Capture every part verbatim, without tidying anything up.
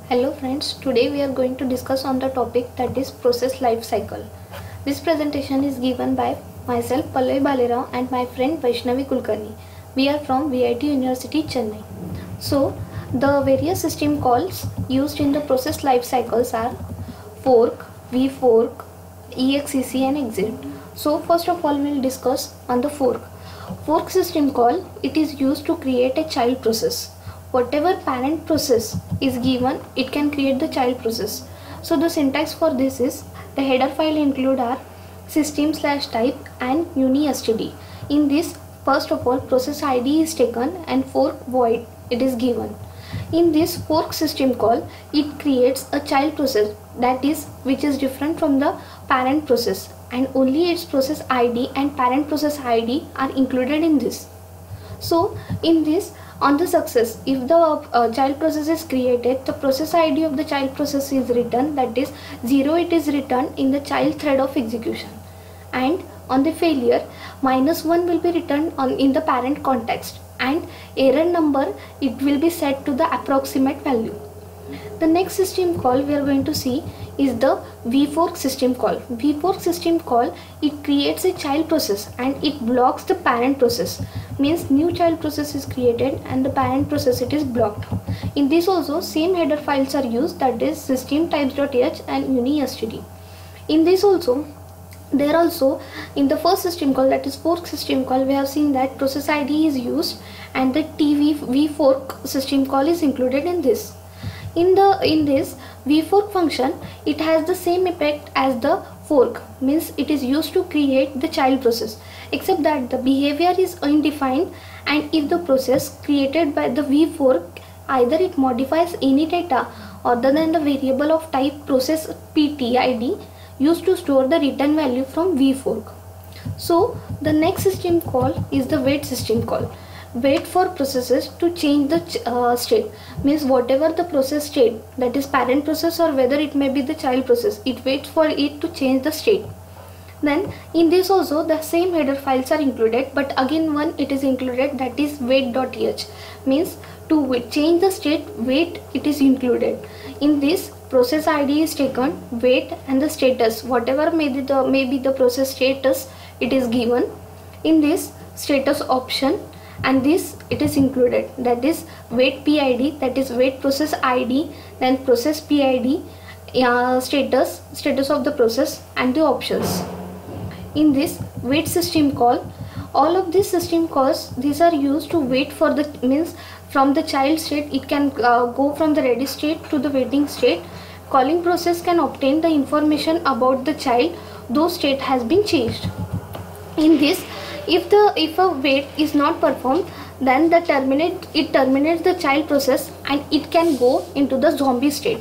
Hello friends, today we are going to discuss on the topic that is process life cycle. This presentation is given by myself Pallavi Balera and my friend Vaishnavi Kulkarni. We are from V I T University Chennai. So the various system calls used in the process life cycles are fork, vfork, exec and exit. So first of all we will discuss on the fork. Fork system call, it is used to create a child process. Whatever parent process is given, it can create the child process. So the syntax for this is, the header file include our system slash type and uni_std. In this, first of all, process I D is taken and fork void it is given. In this fork system call, it creates a child process, that is which is different from the parent process, and only its process I D and parent process I D are included in this. So in this, on the success, if the uh, child process is created, the process I D of the child process is written, that is zero, it is written in the child thread of execution, and on the failure, minus one will be written on in the parent context, and error number it will be set to the approximate value. The next system call we are going to see is the vfork system call. Vfork system call, it creates a child process and it blocks the parent process. Means new child process is created and the parent process it is blocked. In this also same header files are used, that is system types.h and uni_std. In this also, there also in the first system call, that is fork system call, we have seen that process I D is used and the T V vfork system call is included in this. In the in this vfork function, it has the same effect as the fork, means it is used to create the child process, except that the behavior is undefined, and if the process created by the vfork, either it modifies any data other than the variable of type process ptid used to store the return value from vfork. So the next system call is the wait system call. Wait for processes to change the uh, state, means whatever the process state, that is parent process or whether it may be the child process, it waits for it to change the state. Then in this also the same header files are included, but again one it is included, that is wait.h, means to wait, change the state, wait it is included. In this, process I D is taken, wait and the status, whatever may be the may be the process status, it is given. In this, status option, and this it is included, that is wait P I D, that is wait process I D, then process P I D, uh, status status of the process and the options. In this wait system call, all of these system calls, these are used to wait for the, means from the child state it can uh, go from the ready state to the waiting state. Calling process can obtain the information about the child though state has been changed. In this, if the if a wait is not performed, then the terminate it terminates the child process and it can go into the zombie state.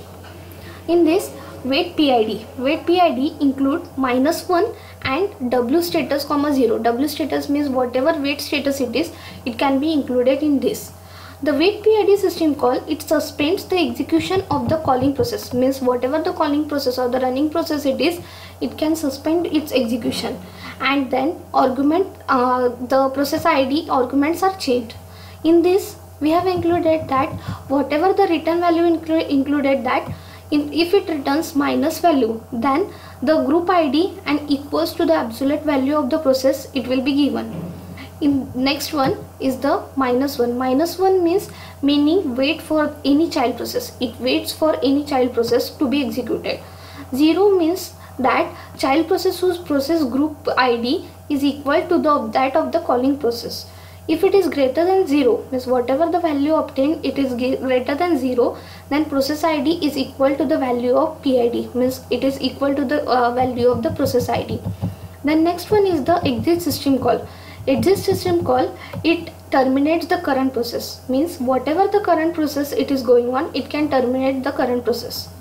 In this, wait P I D, wait P I D include minus one and w status comma zero. W status means whatever wait status it is, it can be included in this. The wait P I D system call, it suspends the execution of the calling process, means whatever the calling process or the running process it is, it can suspend its execution, and then argument uh, the process I D arguments are changed. In this, we have included that whatever the return value inclu included that in, if it returns minus value, then the group I D and equals to the absolute value of the process it will be given. In next one is the minus one. Minus one means meaning wait for any child process, it waits for any child process to be executed. Zero means that child process whose process group I D is equal to the that of the calling process. If it is greater than zero, means whatever the value obtained it is greater than zero, then process I D is equal to the value of P I D, means it is equal to the uh, value of the process I D. Then next one is the exit system call. Exit system call, it terminates the current process, means whatever the current process it is going on, it can terminate the current process.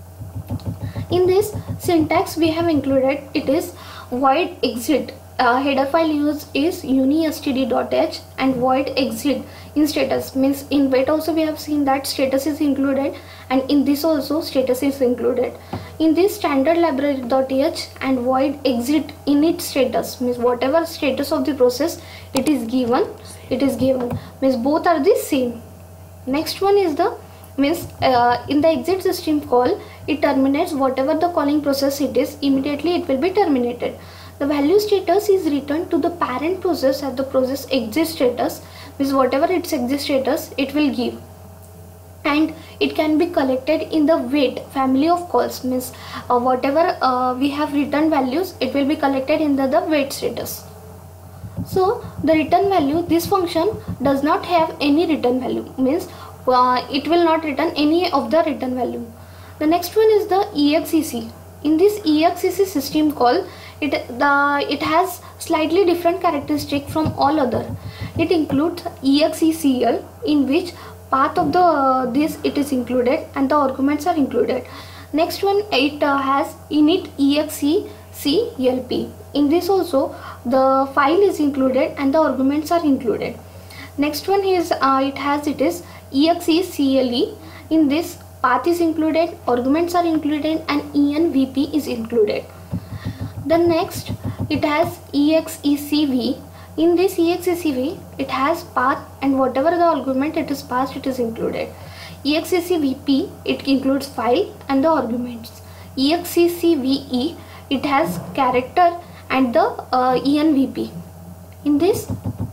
In this syntax we have included, it is void exit. Uh, header file used is uni_std.h and void exit in status, means in wait also we have seen that status is included, and in this also status is included. In this standard library.h and void exit init status, means whatever status of the process it is given, it is given, means both are the same. Next one is the means uh, in the exit system call, it terminates whatever the calling process it is, immediately it will be terminated. The value status is returned to the parent process at the process exit status, means whatever its exit status it will give, and it can be collected in the wait family of calls, means uh, whatever uh, we have returned values, it will be collected in the, the wait status. So the return value, this function does not have any return value, means uh, it will not return any of the return value. The next one is the E X E C. In this E X E C system call, it the it has slightly different characteristic from all other. It includes E X E C L, in which path of the uh, this it is included and the arguments are included. Next one, it uh, has init E X E C L P. In this also the file is included and the arguments are included. Next one is uh, it has it is E X E C L E. In this path is included, arguments are included, and E N V P is included. The next, it has E X E C V. In this E X E C V, it has path and whatever the argument it is passed, it is included. E X E C V P, it includes file and the arguments. E X E C V E, it has character and the uh, E N V P. In this,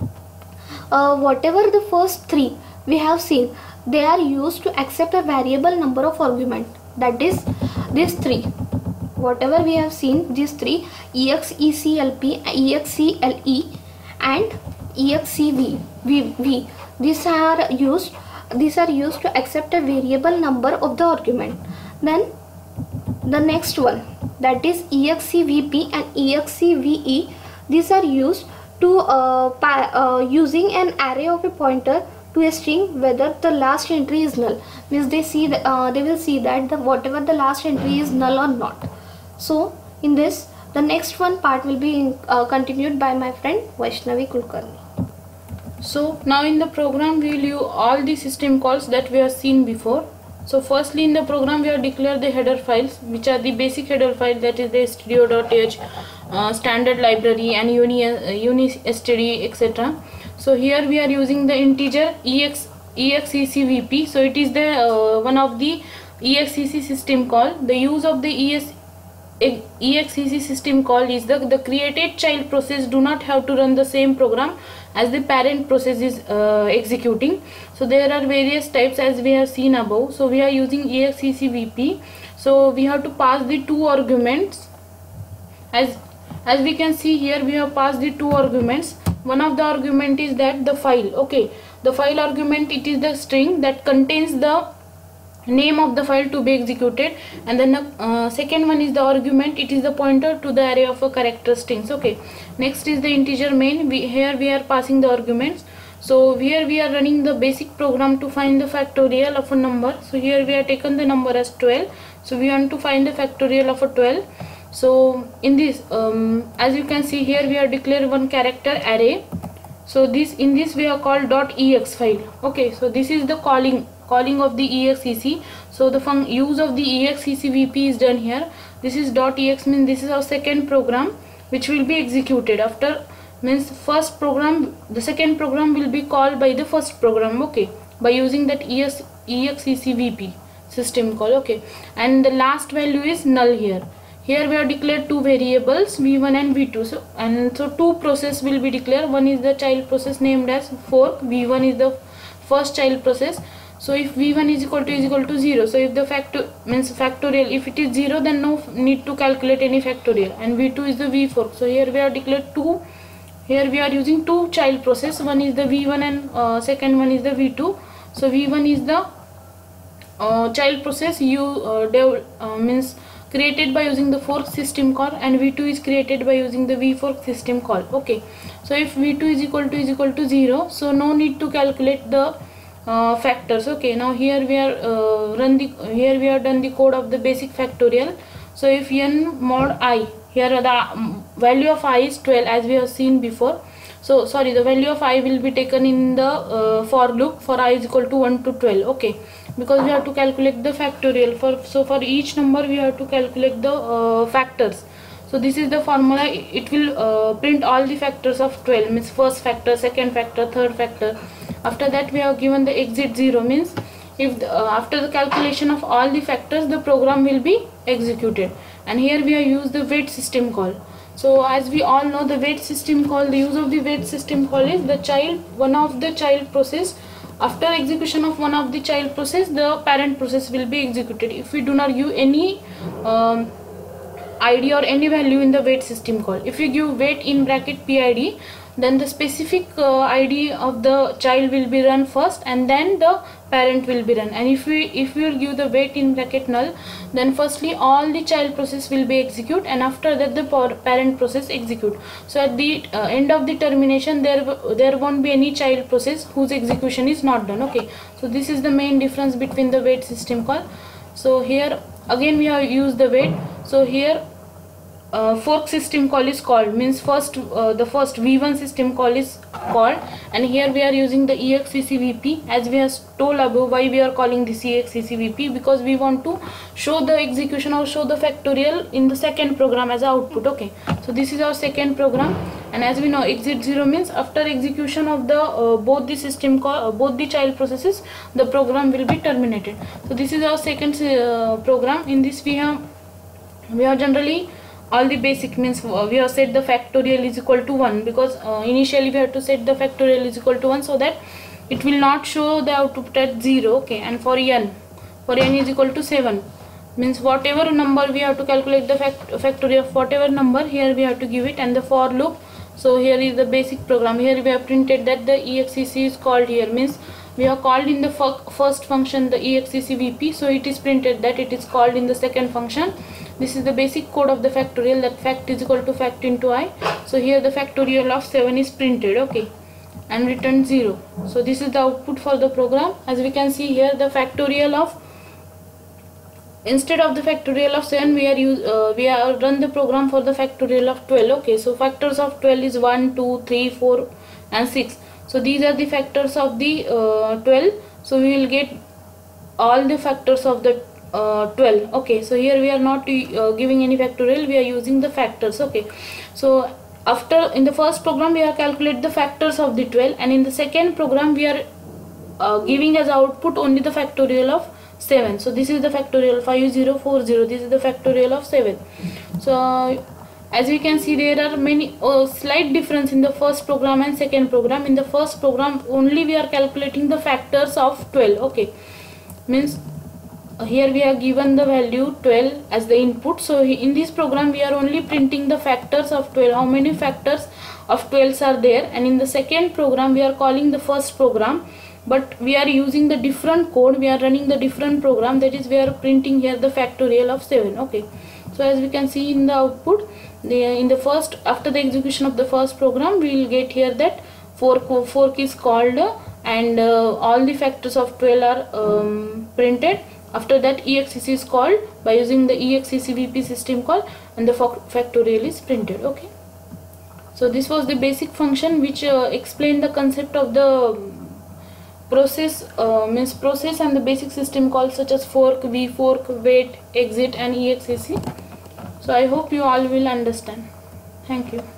uh, whatever the first three we have seen, they are used to accept a variable number of argument, that is these three. Whatever we have seen, these three, E X E C L P, E X C L E and E X C V, v, v. These are used these are used to accept a variable number of the argument. Then the next one, that is E X C V P and E X C V E. These are used to uh, uh, using an array of a pointer to a string whether the last entry is null, means they see the, uh, they will see that the whatever the last entry is null or not. So in this, the next one part will be uh, continued by my friend Vaishnavi Kulkarni. So now in the program we will use all the system calls that we have seen before. So firstly in the program we have declared the header files, which are the basic header file, that is the stdio.h, uh, standard library and uni, uh, unistd, et cetera. So here we are using the integer ex execvp. So it is the uh, one of the exec system call. The use of the es exec system call is the the created child process do not have to run the same program as the parent process is uh, executing. So there are various types as we have seen above. So we are using execvp. So we have to pass the two arguments. As as we can see here, we have passed the two arguments. One of the argument is that the file, okay, the file argument, it is the string that contains the name of the file to be executed, and then the uh, second one is the argument, it is the pointer to the array of a character strings. Okay, next is the integer main. We here we are passing the arguments. So here we are running the basic program to find the factorial of a number. So here we have taken the number as twelve. So we want to find the factorial of a twelve. So in this, um, as you can see here, we have declared one character array. So this in this we are called .ex file. Okay, so this is the calling calling of the exec. So the fun use of the execvp is done here. This is .ex means this is our second program which will be executed after, means first program, the second program will be called by the first program. Okay, by using that ex execvp system call. Okay, and the last value is null here. Here we have declared two variables v one and v two. So and so two process will be declared. One is the child process named as fork. v one is the first child process. So if v one is equal to is equal to zero, so if the factor means factorial, if it is zero, then no need to calculate any factorial, and v two is the v fork. So here we have declared two. Here we are using two child process. One is the v one and uh, second one is the v two. So v one is the uh, child process you uh, dev, uh, means created by using the fork system call, and v two is created by using the v fork system call. Okay, so if v two is equal to is equal to zero, so no need to calculate the uh, factors. Okay, now here we are uh, run the here we have done the code of the basic factorial. So if n mod I, here the um, value of I is twelve as we have seen before. So sorry, the value of I will be taken in the uh, for loop for I is equal to one to twelve. Okay, because we have to calculate the factorial for, so for each number we have to calculate the uh, factors. So this is the formula. It will uh, print all the factors of twelve, means first factor, second factor, third factor. After that we have given the exit zero, means if the, uh, after the calculation of all the factors, the program will be executed. And here we have used the wait system call. So as we all know, the wait system call, the use of the wait system call is the child, one of the child process, after execution of one of the child process, the parent process will be executed. If we do not give any um, I D or any value in the wait system call, if we give wait in bracket P I D, then the specific uh, I D of the child will be run first and then the parent will be run. And if we if we will give the wait in bracket null, then firstly all the child process will be execute, and after that the parent process execute. So at the uh, end of the termination, there there won't be any child process whose execution is not done. Okay, so this is the main difference between the wait system call. So here again we have used the wait. So here uh, fork system call is called, means first uh, the first V one system call is called, and here we are using the E X E C V P, as we have told above. Why we are calling this E X E C V P? Because we want to show the execution or show the factorial in the second program as output. Okay, so this is our second program, and as we know, exit zero means after execution of the uh, both the system call, uh, both the child processes, the program will be terminated. So this is our second uh, program. In this we have we have generally all the basic, means uh, we have set the factorial is equal to one, because uh, initially we have to set the factorial is equal to one, so that it will not show the output at zero. Okay, and for n, for n is equal to seven, means whatever number we have to calculate the fact factorial of whatever number, here we have to give it. And the for loop, so here is the basic program. Here we have printed that the E X E C is called here, means we have called in the first function the E X E C V P, so it is printed that it is called in the second function. This is the basic code of the factorial, that fact is equal to fact into I. So here the factorial of seven is printed. Okay, and return zero. So this is the output for the program. As we can see here, the factorial of, instead of the factorial of seven, we are use uh, we are run the program for the factorial of twelve. Okay, so factors of twelve is one, two, three, four and six. So these are the factors of the uh, twelve. So we will get all the factors of the uh, twelve. Okay, so here we are not uh, giving any factorial, we are using the factors. Okay, so after in the first program we are calculate the factors of the twelve, and in the second program we are uh, giving as output only the factorial of seven. So this is the factorial five zero four zero, this is the factorial of seven. So as we can see, there are many uh, slight difference in the first program and second program. In the first program only we are calculating the factors of twelve. Okay, means uh, here we are given the value twelve as the input. So in this program we are only printing the factors of twelve, how many factors of twelve are there. And in the second program we are calling the first program, but we are using the different code, we are running the different program, that is we are printing here the factorial of seven. Okay, so as we can see in the output, the in the first, after the execution of the first program, we will get here that fork fork is called, uh, and uh, all the factors of twelve are um, printed. After that E X E C is called by using the E X E C V P system call, and the factorial is printed. Okay, so this was the basic function which uh, explained the concept of the process, uh, means process and the basic system calls such as fork, v fork, wait, exit and E X E C. So I hope you all will understand. Thank you.